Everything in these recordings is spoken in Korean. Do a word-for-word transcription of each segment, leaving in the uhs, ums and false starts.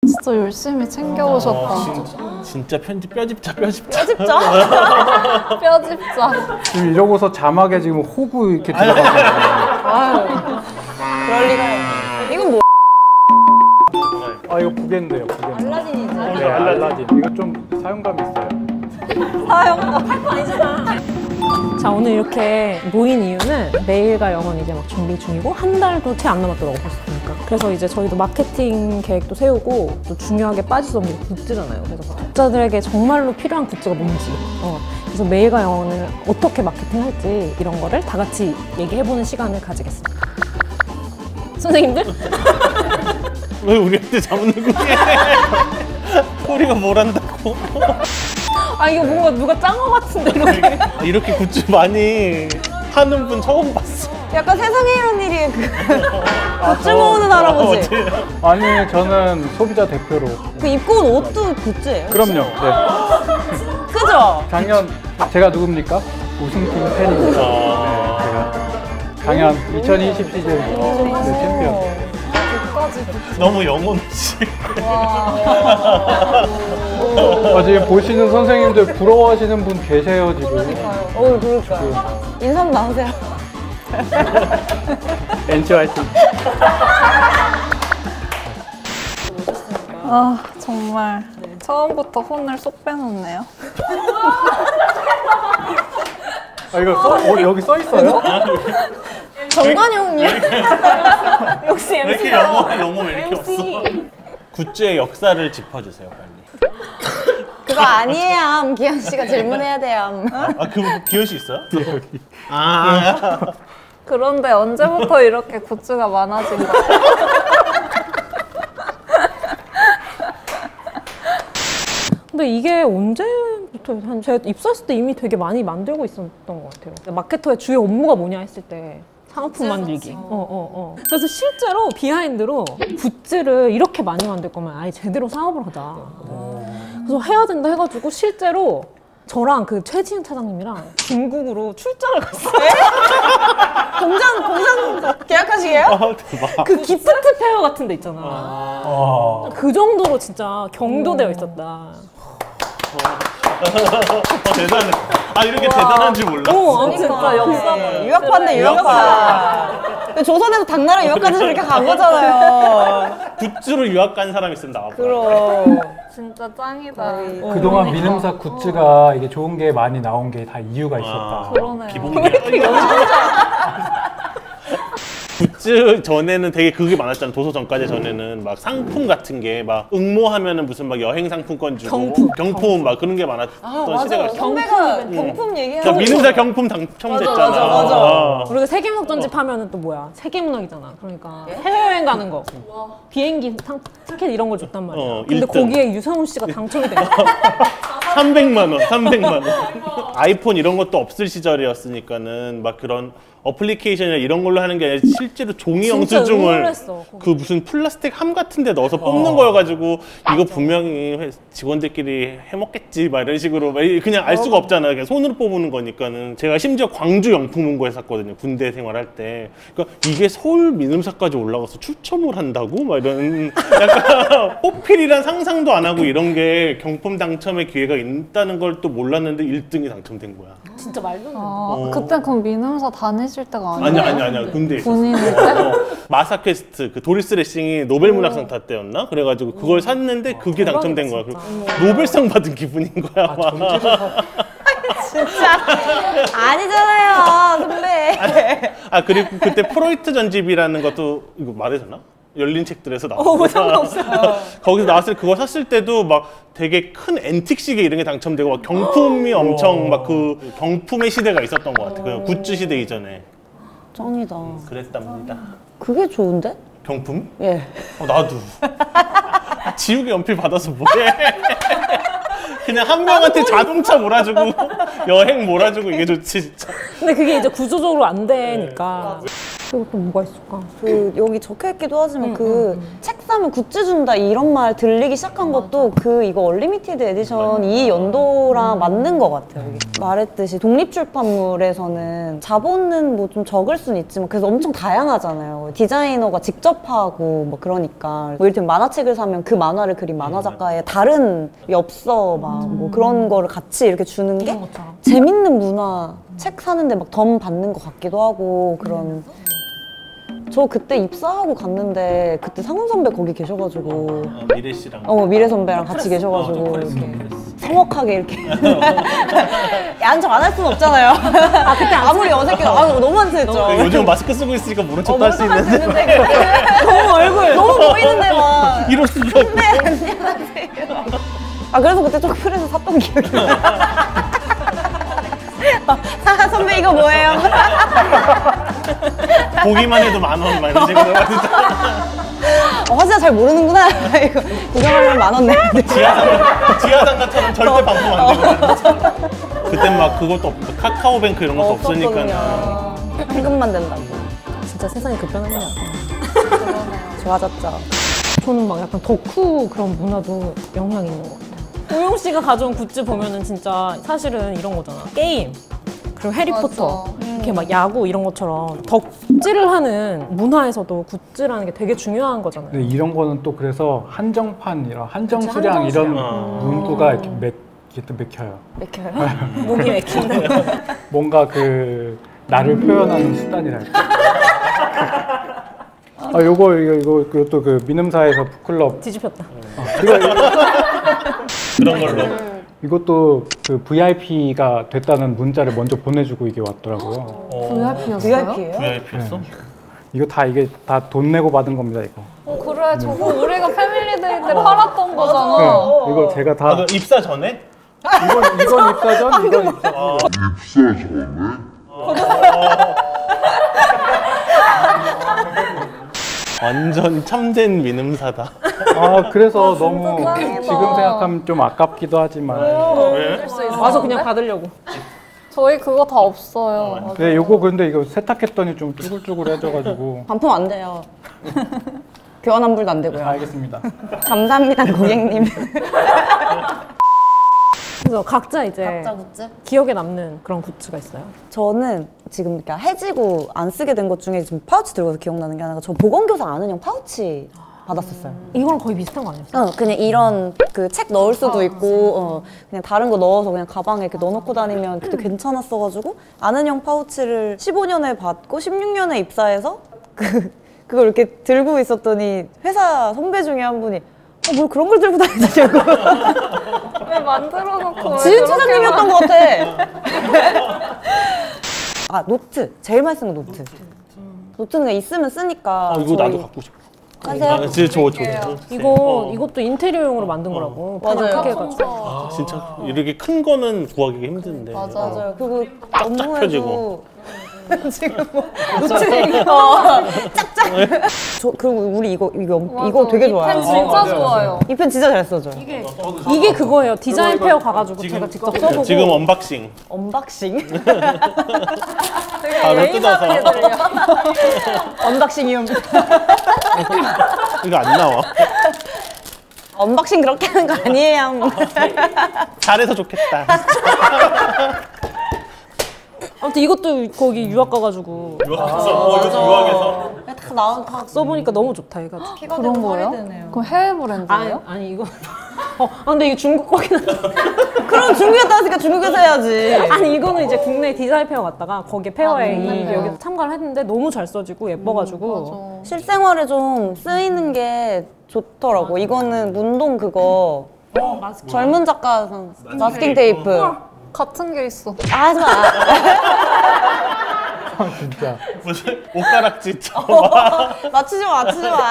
진짜 열심히 챙겨오셨다. 어, 진짜, 진짜 편집 뼈집자 뼈집자. 뼈집자? 뼈집자. 지금 이러고서 자막에 지금 호구 이렇게 들어가거든요. 아유, 그럴 리가요. 이건 뭐? 아 이거 부겐데요, 부겐. 알라딘이지. 네, 알라딘. 이거 좀 사용감 있어요. 사용감. 아니잖아. 자, 오늘 이렇게 모인 이유는 메일과 영어는 이제 막 준비 중이고 한 달도 채 안 남았더라고, 벌써 보니까. 그래서 이제 저희도 마케팅 계획도 세우고 또 중요하게 빠질 수 없는 게 굿즈잖아요. 그래서 독자들에게 정말로 필요한 굿즈가 뭔지 어, 그래서 메일과 영어는 어떻게 마케팅할지 이런 거를 다 같이 얘기해보는 시간을 가지겠습니다. 선생님들? 왜 우리한테 잡는 거야? 우리가 뭘 한다고? 아 이거 뭔가 누가 짠 거 같은데 이렇게. 아, 이렇게 굿즈 많이 하는 분 처음 봤어. 약간 세상에 이런 일이 그 굿즈 모으는 할아버지. 아니 저는 소비자 대표로. 그 입고 온 옷도 굿즈예요? 그럼요. 네. 그죠? 작년 제가 누굽니까? 우승팀 팬입니다. 네, 제가 작년 이천이십 시즌 네, 챔피언. 너무 영혼없이. 어, 지금 보시는 선생님들 부러워하시는 분 계세요 지금. 어, 그러니까요. 인사 한번 나오세요. 엔치 화이팅. 아 정말 처음부터 혼을 쏙 빼놓네요. 아 이거 써, 어, 여기 써 있어요? 정관용님. 역시 왜 이렇게 영어 영어 왜 이렇게 없어? 굿즈의 역사를 짚어주세요 빨리. 그거 아니에요. 기현 씨가 질문해야 돼요. 아 그 기현 씨 있어요? 아. 그런데 언제부터 이렇게 굿즈가 많아진 거예요? 근데 이게 언제부터 한 제가 입사했을 때 이미 되게 많이 만들고 있었던 것 같아요. 마케터의 주요 업무가 뭐냐 했을 때 상품 만들기. 어, 어, 어. 그래서 실제로 비하인드로 굿즈를 이렇게 많이 만들 거면 아예 제대로 사업을 하자. 그래서 해야 된다 해가지고 실제로 저랑 그 최지은 차장님이랑 중국으로 출장을 갔어요. 공장, 공장 계약하시게요? 아 대박. 그 기프트 페어 같은 데 있잖아. 아. 그 정도로 진짜 경도되어 있었다. 어, 대단해. 아 이렇게 대단한 줄 몰랐어. 어, 진짜 역사. 네, 유학파인데 유학파. 조선에서 당나라 유학까지 저렇게 간 거잖아요. 굿즈로 유학 간 사람 있으면 나와봐. 그럼. 진짜 짱이다. 어, 그동안 미능사 굿즈가 이게 좋은 게 많이 나온 게 다 이유가 있었다. 그러네요. 기본기. 굿즈 전에는 되게 그게 많았잖아. 도서 전까지 전에는 막 상품 같은 게 막 응모하면은 무슨 막 여행 상품권 주고 경품. 경품 막 그런 게 많았던 아, 시대가 맞아. 있어. 선배가 경품 얘기하고. 그러니까 미능사 경품 당첨됐잖아. 맞아, 맞아, 맞아. 어. 우리가 세계문학 전집 하면은 또 뭐야? 세계문학이잖아. 그러니까 해외여행 가는 거, 비행기 상, 티켓 이런 걸 줬단 말이야. 어, 근데 일 등. 거기에 유상훈 씨가 당첨이 된 거야. 삼백만 원, 삼백만 원. 아이폰 이런 것도 없을 시절이었으니까는 막 그런 어플리케이션이나 이런 걸로 하는 게 아니라 실제로 종이 진짜 영수증을 응원했어, 그 무슨 플라스틱 함 같은 데 넣어서 뽑는 거여가지고 이거 분명히 회- 직원들끼리 해먹겠지 막 이런 식으로 막 그냥 알 수가 없잖아요. 그냥 손으로 뽑는 거니까는. 제가 심지어 광주 영풍문고에 샀거든요. 군대 생활할 때. 그러니까 이게 서울 민음사까지 올라가서 추첨을 한다고? 막 이런 약간 뽑힐이란 상상도 안 하고 이런 게 경품 당첨의 기회가 있다는 걸 또 몰랐는데 일 등이 당첨된 거야. 진짜 말도 안 돼. 아, 어. 그때 그럼 민음사 다니실 때가 아니에요? 아니야 아니야 아니야 군대 있었어. 본인일 때? 어, 마사 퀘스트 그 도리스 레싱이 노벨 문학상 탔대였나? 그래가지고 그걸 샀는데 그게 당첨된 거야. 그리고 노벨상 받은 기분인 거야. 막. 진짜. 아니잖아요, 선배. 아 그리고 그때 프로이트 전집이라는 것도 이거 말해도 되나? 열린 책들에서 나왔어. 어, 상관없어요. 거기서 나왔을 때 그거 샀을 때도 막 되게 큰 앤틱 시계 이런 게 당첨되고 막 경품이 엄청 막 그 경품의 시대가 있었던 것 같아. 그 굿즈 시대 이전에. 짱이다. 그랬답니다. 그게 좋은데? 경품? 예. 어, 나도. 지우개 연필 받아서 뭐해? 그냥 한 명한테 자동차 몰아주고 여행 몰아주고 이게 좋지 진짜. 근데 그게 이제 구조적으로 안 되니까. 그리고 또 뭐가 있을까? 그 여기 적혀 있기도 하지만 응, 그 응, 응. 책 사면 굿즈 준다 이런 말 들리기 시작한 것도 그 이거 얼리미티드 에디션 이 연도랑 맞는 것 같아요. 이게. 말했듯이 독립출판물에서는 자본은 뭐 좀 적을 수는 있지만 그래서 엄청 다양하잖아요. 디자이너가 직접 하고 뭐 그러니까 뭐 이를테면 만화책을 사면 그 만화를 그린 만화 작가의 다른 엽서 막 뭐 그런 거를 같이 이렇게 주는 게 재밌는 문화 책 사는데 막 덤 받는 것 같기도 하고 그런. 저 그때 입사하고 갔는데 그때 상훈 선배 거기 계셔가지고 어, 미래 씨랑 어 미래 선배랑 같이 계셔가지고 어, 그랬어, 이렇게 그랬어. 서먹하게 이렇게 안정 안 할 수는 없잖아요. 아 그때 아무리 어색해도 아 너무 안쓰했죠. 요즘 마스크 쓰고 있으니까 모른 척도 할 수 있는데 너무 얼굴 너무 보이는데 막 이럴 수가 선배 안녕하세요. 아 그래서 그때 좀 풀에서 샀던 기억이 나요. 아, 선배 이거 뭐예요? 보기만 해도 만 원 막 이런 식으로 어, 화제가 잘 모르는구나. 이거 구경하려면 만 원 내야 돼. 지하상, 지하상가처럼 절대 반품 안 되고 그땐 막 그것도 없 카카오뱅크 이런 것도 없으니까 현금만 된다고. 진짜 세상이 급변하는 것 같아요. 좋아졌죠. 저는 막 약간 덕후 그런 문화도 영향이 있는 것 같아요. 우영 씨가 가져온 굿즈 보면은 진짜 사실은 이런 거잖아. 게임, 그리고 해리포터, 이렇게 막 야구 이런 것처럼 덕질을 하는 문화에서도 굿즈라는 게 되게 중요한 거잖아요. 근데 이런 거는 또 그래서 한정판 이런 한정 수량 한정 이런 수량. 문구가 이렇게 맥 이렇게 또 맥혀요. 맥혀요? 목이 맥힌다. 뭔가 그 나를 표현하는 수단이랄까. 아 요거 이거 이거 그것도 그 민음사에서 북클럽 뒤집혔다. 어, 이거, 이거 그런 걸로 이것도 그 브이아이피가 됐다는 문자를 먼저 보내주고 이게 왔더라고요. 브이아이피예요? 브이아이피였어? 이거 다 이게 다 돈 내고 받은 겁니다 이거. 어, 그래, 저거 우리가 패밀리데이 때 팔았던 거잖아. 네, 이거 제가 다 아, 그 입사 전에? 이건 이건 입사 전 이건 입사 후. 완전 참된 민음사다. 아 그래서 너무 지금 생각하면 좀 아깝기도 하지만. 왜? 와서 그냥 받으려고. 저희 그거 다 없어요. 네, 요거 근데 이거 세탁했더니 좀 쭈글쭈글해져가지고. 반품 안 돼요. 교환 환불도 안 되고요. 알겠습니다. 감사합니다, 고객님. 그래서 각자 이제 굿즈? 기억에 남는 그런 굿즈가 있어요. 저는 지금 그러니까 해지고 안 쓰게 된 것 중에 지금 파우치 들고 와서 기억나는 게 하나가 저 보건교사 아는 형 파우치 받았었어요. 이거랑 거의 비슷한 거 아니었어요? 어, 그냥 이런 그 책 넣을 수도 있고 어, 그냥 다른 거 넣어서 그냥 가방에 이렇게 넣어놓고 다니면 그때 괜찮았어가지고 아는 형 파우치를 십오 년에 받고 십육 년에 입사해서 그, 그걸 이렇게 들고 있었더니 회사 선배 중에 한 분이 어, 뭘 그런 걸 들고 다니냐고. 왜 만들어놓고 왜 지은차장님이었던 것 같아. 아 노트 제일 많이 쓴 거 노트. 노트는 그냥 있으면 쓰니까. 어, 이거 저희- 나도 갖고 싶어. 하세요? 아, 진짜 저, 저, 저. 이거 어. 이것도 인테리어용으로 만든 거라고. 맞아요. 그냥 크게 해가지고. 아, 진짜 이렇게 큰 거는 구하기가 힘든데. 맞아. 맞아요. 그리고 업무에도 펴지고. 지금 뭐 노트 어, 짝짝. 저 그리고 우리 이거 이거 맞아. 이거 되게 이 좋아요. 펜 진짜 좋아요. 이 펜 진짜 잘 써져. 이게 그거예요. 디자인 페어 가가지고 지금- 제가 직접 써보고. 지금 언박싱. 언박싱. 되게 바로 예의상하게 뜯어서. 들려. 언박싱이요. 이거 안 나와. 언박싱 그렇게 하는 거 아니에요. 잘해서 좋겠다. 아무튼 이것도 거기 유학 가가지고 유학에서. 어, 이거 유학에서. 다 나온 다 써보니까 너무 좋다 해가지고. 그런 거예요? 그럼 해외 브랜드예요? 아니, 아니 이거. 어, 아, 근데 이게 중국 거긴 한데. 그럼 중국에 따랐으니까 중국에서 해야지. 아니 이거는 이제 국내 디자인 페어 갔다가 거기 페어에 이 여기서 참가를 했는데 너무 잘 써지고 예뻐가지고. 실생활에 좀 쓰이는 게 좋더라고. 이거는 문동 그거 젊은 작가 마스킹 테이프. 같은 게 있어. 아, 하지 마. 진짜. 무슨 옷가락지 쳐. 맞추지 마, 맞추지 마.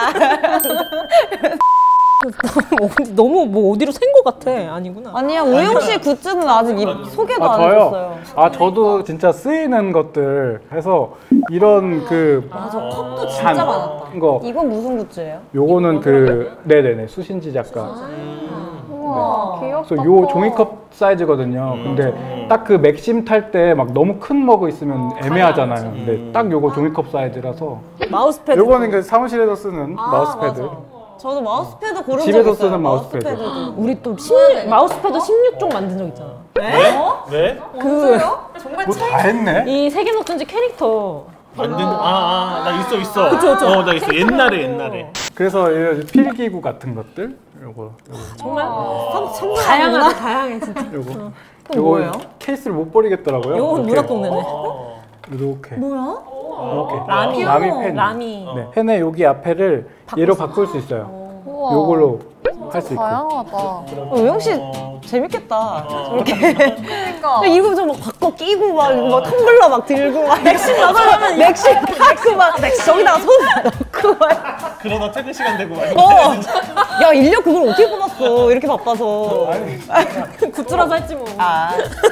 너무 뭐 어디로 샌 거 같아. 아니구나. 아니야, 우영 씨 굿즈는 아직 이 소개도 아 안 저요? 해줬어요. 아 저도 진짜 쓰이는 것들 해서 이런 그 맞아, 컵도 잔, 진짜 많았다. 거 이건 무슨 굿즈예요? 요거는 그 네네네 수신지 작가. 우와, 귀엽다. 그래서 요 종이컵 사이즈거든요. 근데 딱 그 맥심 탈 때 막 너무 큰 머그 있으면 애매하잖아요. 근데 딱 요거 종이컵 사이즈라서. 마우스패드. 요거는 그 사무실에서 쓰는 마우스패드. 저도 마우스패드 고른 적 집에서 있어요. 쓰는 마우스패드. 마우스패드도. 우리 또 십육, 마우스패드 십육 종 만든 적 있잖아. 왜? 왜? 그, 정말 뭐 다 했네? 이 세계노트인지 캐릭터. 만든 아아 나 있어 있어. 그쵸, 그쵸. 어 나 있어 옛날에 옛날에. 그래서 이 필기구 같은 것들 요거 요거 정말 참 다양하다, 다양해, 진짜. 요거 그건 뭐예요? 케이스를 못 버리겠더라고요. 요건 이렇게. 문학동네네. 어. 이렇게 뭐야? 이렇게 라미. 라미 펜. 라미. 네, 펜의 여기 앞에를 얘로 바꿀 수 있어요. 우와. 요걸로 할 수 있고. 다양하다. 어, 우영 씨 어. 재밌겠다. 저렇게. 그러니까. 이거 좀 막 바꿔 끼고 막, 막 텀블러 막 들고 막 맥심 나가려면 맥심 타고 막 저기다가 손 넣고 막. 그러다 퇴근 시간 되고 막. 어. 야 인력 그걸 어떻게 뽑았어? 이렇게 바빠서. 굿즈라서 했지 뭐. 아.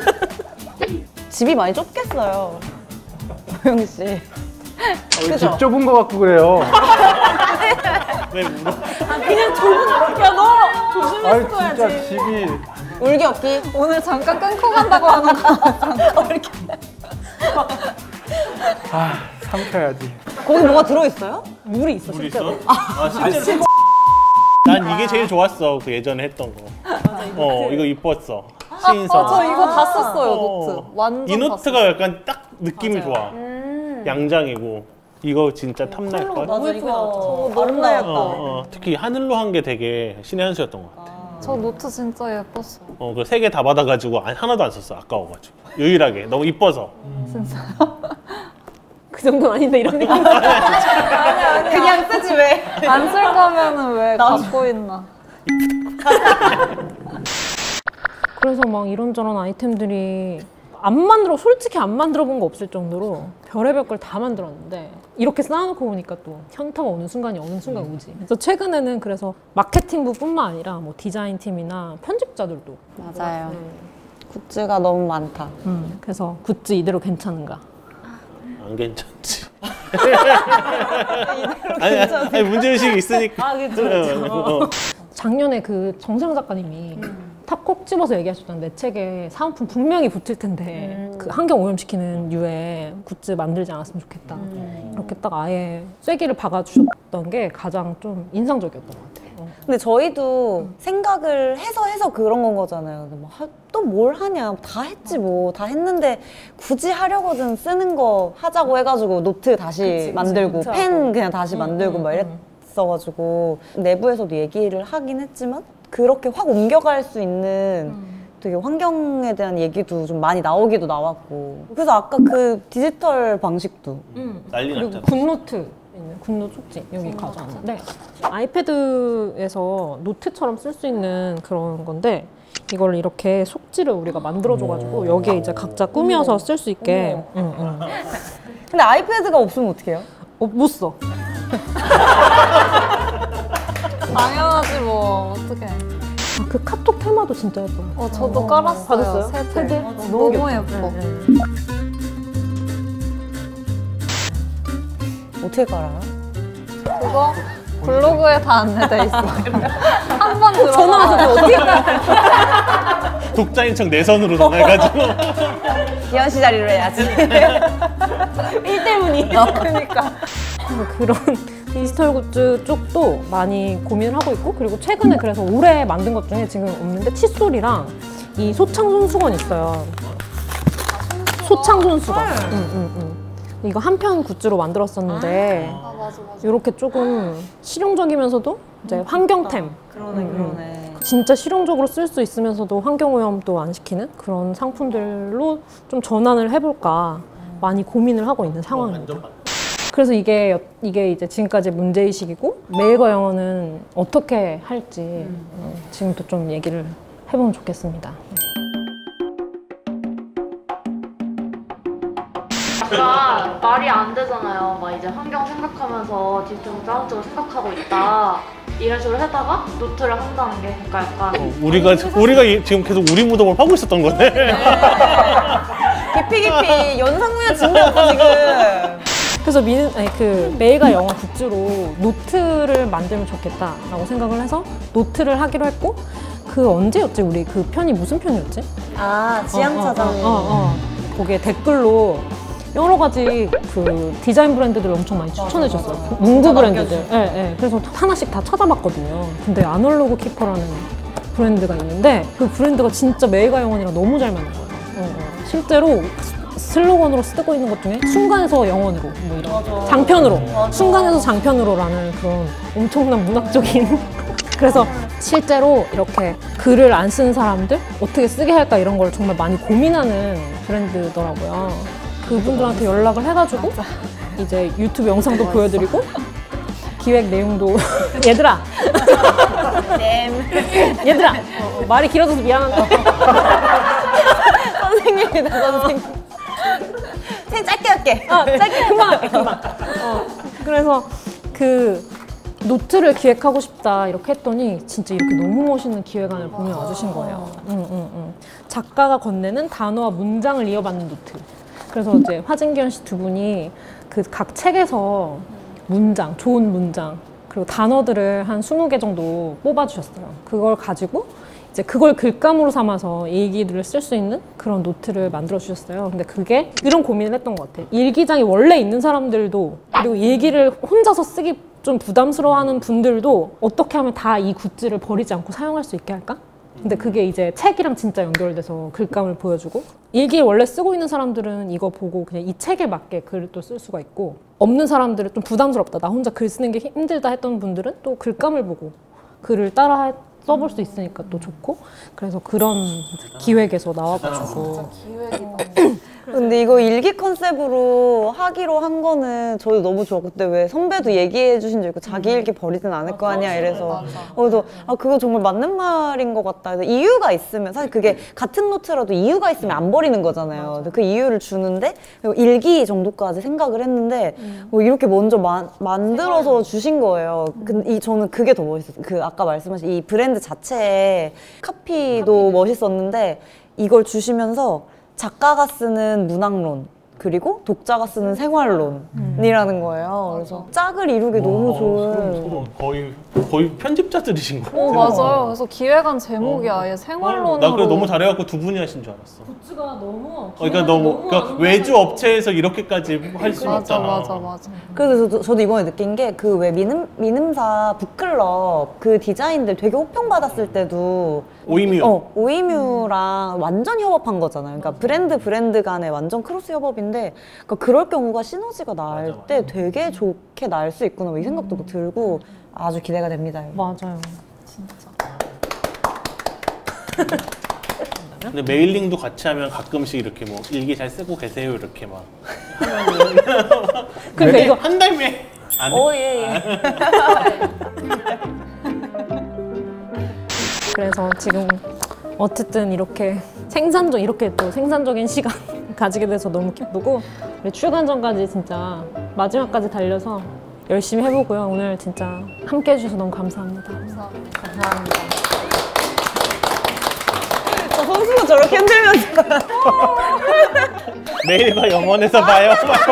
집이 많이 좁겠어요. 우영 씨. 어, 집 좁은 거 같고 그래요. 왜 울어? 그냥 좁은, 야, 너 조심했을 아니 거야, 진짜 지 집이 울기 없기. 오늘 잠깐 끊고 간다고 하는 거. 이렇게. 아 삼켜야지. 거기 뭐가 들어있어요? 물이 있어, 우리 실제로. 있어? 아 실제로? 난 이게 제일 좋았어 그 예전에 했던 거. 어 이거 이뻤어. 시인성. 아, 저 이거 다 썼어요, 어. 노트. 완전 이 다 노트가 약간 딱 느낌이 맞아요. 좋아. 양장이고 이거 진짜 탐날 걸. 맞아 예쁘게 나왔죠. 이거 아름다웠다. 어, 어. 특히 하늘로 한 게 되게 신의 한 수였던 것 같아. 썼어요. 저 노트 진짜 예뻤어. 어, 그 세 개 다 받아가지고 안- 하나도 안 썼어. 아까워가지고. 유일하게 너무 이뻐서. 그 정도는 아닌데, 이런 느낌. 그냥 쓰지 왜? 안 쓸 거면은 왜 갖고 있나. 그래서 막 이런저런 아이템들이 안 만들어, 솔직히 안 만들어 본 거 없을 정도로 별의별 걸 다 만들었는데 이렇게 쌓아놓고 보니까 또 현타가 오는 순간이 어느 순간 오지. 그래서 최근에는 그래서 마케팅부뿐만 아니라 뭐 디자인 팀이나 편집자들도 맞아요. 굿즈가 너무 많다. 음, 그래서 굿즈 이대로 괜찮은가? 안 괜찮지. 아니, 아니 문제의식이 있으니까. 아, 그쵸, 어, 어. 작년에 그 정세영 작가님이 탁 콕 집어서 얘기하셨던 내 책에 사은품 분명히 붙을 텐데 그 환경 오염시키는 류의 굿즈 만들지 않았으면 좋겠다. 이렇게 딱 아예 쐐기를 박아주셨던 게 가장 좀 인상적이었던 것 같아요. 어. 근데 저희도 생각을 해서 해서 그런 건 거잖아요. 뭐 또 뭘 하냐. 다 했지 뭐. 다 했는데 굳이 하려거든 쓰는 거 하자고 해가지고 노트 다시 만들고 노트하고. 펜 그냥 다시 만들고 막 이랬어가지고 내부에서도 얘기를 하긴 했지만 그렇게 확 옮겨갈 수 있는 되게 환경에 대한 얘기도 좀 많이 나오기도 나왔고 그래서 아까 그 디지털 방식도 난리 그리고 났잖아. 굿노트 있는 굿노트 쪽지 여기 가져왔는데 아이패드에서 노트처럼 쓸 수 있는 그런 건데 이걸 이렇게 속지를 우리가 만들어줘가지고 여기에 이제 각자 꾸며서 쓸 수 있게 응, 응. 근데 아이패드가 없으면 어떡해요? 어, 못 써. 당연하지 뭐. 어떡해. 아, 그 카톡 테마도 진짜 예뻐요. 어, 저도 깔았어요. 받았어요? 세대. 세대? 어, 너무 너무 귀엽다. 예뻐. 네, 네. 어떻게 깔아요? 그거 블로그에 다 안내돼 있어. 한 번 들어가. 전화 와서 어떻게 깔아? 독자인 척 내 손으로 전화해가지고. 기현 씨 자리로 해야지. 일 때문이. 그러니까. 그런 디지털 굿즈 쪽도 많이 고민을 하고 있고 그리고 최근에 그래서 올해 만든 것 중에 지금 없는데 칫솔이랑 이 소창 손수건 있어요. 소창 손수건. 응, 응, 응. 이거 한 편 굿즈로 만들었었는데 아, 맞아, 맞아. 이렇게 조금 실용적이면서도 이제 환경템. 그러네 그러네. 진짜 실용적으로 쓸 수 있으면서도 환경오염도 안 시키는 그런 상품들로 좀 전환을 해볼까 많이 고민을 하고 있는 상황입니다. 그래서 이게 이게 이제 지금까지 문제의식이고 매일과 영어는 어떻게 할지 어, 지금부터 좀 얘기를 해보면 좋겠습니다. 가 말이 안 되잖아요. 막 이제 환경 생각하면서 디지털 다운쪽을 생각하고 있다. 이런 식으로 하다가 노트를 한다는 게 그러니까 약간 어, 우리가 우리가 이- 지금 계속 우리 무덤을 파고 있었던 거네. 깊이 깊이 연상무야 진짜 없어 지금. 그래서 미는 아니 그 매일과 영어 굿즈로 노트를 만들면 좋겠다라고 생각을 해서 노트를 하기로 했고 그 언제였지 우리 그 편이 무슨 편이었지? 아 지향차장. 어, 어, 어, 어. 거기에 댓글로 여러 가지 그 디자인 브랜드들을 엄청 많이 추천해 주셨어요. 문구 브랜드들. 예, 예. 그래서 하나씩 다 찾아봤거든요. 근데 아날로그 키퍼라는 브랜드가 있는데 그 브랜드가 진짜 메이가 영원이랑 너무 잘 맞는 거예요. 어, 어. 실제로 슬로건으로 쓰고 있는 것 중에 순간에서 영원으로 뭐 이런 장편으로 순간에서 장편으로라는 그런 엄청난 문학적인 그래서 실제로 이렇게 글을 안 쓰는 사람들 어떻게 쓰게 할까 이런 걸 정말 많이 고민하는 브랜드더라고요. 그분들한테 연락을 해가지고 이제 유튜브 영상도 보여드리고 기획 내용도 얘들아 얘들아 어, 말이 길어져서 미안한데 선생님이다 선생님. 선생님 짧게 할게. 어, 짧게 금방 할게 금방. 어, 그래서 그 노트를 기획하고 싶다 이렇게 했더니 진짜 이렇게 너무 멋있는 기획안을 보내 와주신 거예요. 응, 응, 응. 작가가 건네는 단어와 문장을 이어받는 노트. 그래서 이제 화진기현 씨 두 분이 그 각 책에서 문장, 좋은 문장 그리고 단어들을 한 스무 개 정도 뽑아주셨어요. 그걸 가지고 이제 그걸 글감으로 삼아서 일기들을 쓸 수 있는 그런 노트를 만들어 주셨어요. 근데 그게 이런 고민을 했던 것 같아요. 일기장이 원래 있는 사람들도 그리고 일기를 혼자서 쓰기 좀 부담스러워하는 분들도 어떻게 하면 다 이 굿즈를 버리지 않고 사용할 수 있게 할까? 근데 그게 이제 책이랑 진짜 연결돼서 글감을 보여주고 일기 원래 쓰고 있는 사람들은 이거 보고 그냥 이 책에 맞게 글을 또 쓸 수가 있고 없는 사람들은 좀 부담스럽다. 나 혼자 글 쓰는 게 힘들다 했던 분들은 또 글감을 보고 글을 따라 써볼 수 있으니까 또 좋고 그래서 그런 기획에서 나와가지고 근데 이거 일기 컨셉으로 하기로 한 거는 저도 너무 좋았고 그때 왜 선배도 얘기해 주신 적 있고 자기 일기 버리진 않을 거 아니야 이래서 어, 그래서 아 그거 정말 맞는 말인 것 같다. 이유가 있으면 사실 그게 같은 노트라도 이유가 있으면 안 버리는 거잖아요. 근데 그 이유를 주는데 일기 정도까지 생각을 했는데 뭐 이렇게 먼저 마, 만들어서 주신 거예요. 근데 이, 저는 그게 더 멋있었어요. 그 아까 말씀하신 이 브랜드 자체의 카피도 멋있었는데 이걸 주시면서 작가가 쓰는 문학론 그리고 독자가 쓰는 생활론이라는 거예요. 그래서 짝을 이루기 너무 좋은 거의 거의 편집자들이신 것 같아요. 어, 맞아요. 그래서 기획안 제목이 어. 아예 생활론으로. 나 그래 너무 잘해갖고 두 분이 하신 줄 알았어. 굿즈가 너무 어, 그러니까 너무 그러니까 외주 업체에서 이렇게까지 할 수는 맞아, 없잖아. 맞아, 맞아. 그래서 저도, 저도 이번에 느낀 게 그 왜 민음, 민음사 북클럽 그 디자인들 되게 호평받았을 때도 오이뮤. 어, 오이뮤랑 완전 협업한 거잖아요. 그러니까 브랜드 브랜드 간에 완전 크로스 협업인데 그러니까 그럴 경우가 시너지가 날 때 되게 좋게 날 수 있구나 뭐 이 생각도 들고 아주 기대가 됩니다. 맞아요. 근데 메일링도 같이 하면 가끔씩 이렇게 뭐 일기 잘 쓰고 계세요 이렇게 막. 그러니까 이거 한 달에 안 해? 오예 예. 그래서 지금 어쨌든 이렇게 생산적 이렇게 또 생산적인 시간 가지게 돼서 너무 기쁘고 우리 출간 전까지 진짜 마지막까지 달려서 열심히 해보고요. 오늘 진짜 함께 해주셔서 너무 감사합니다. 감사합니다. 저 손수가 저렇게 흔들면서 메일과 영원에서 봐요.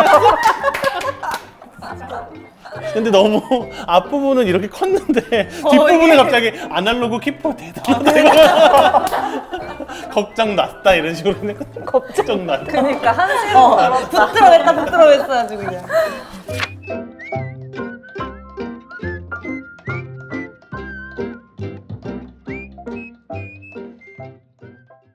근데 너무 앞부분은 이렇게 컸는데 뒷부분은 갑자기 아날로그 키퍼 대단하다 이거 걱정 났다 이런 식으로 했는데 걱정 났다. 그러니까 한시로 어, 붙들어냈다 붙들어냈어 아주 그냥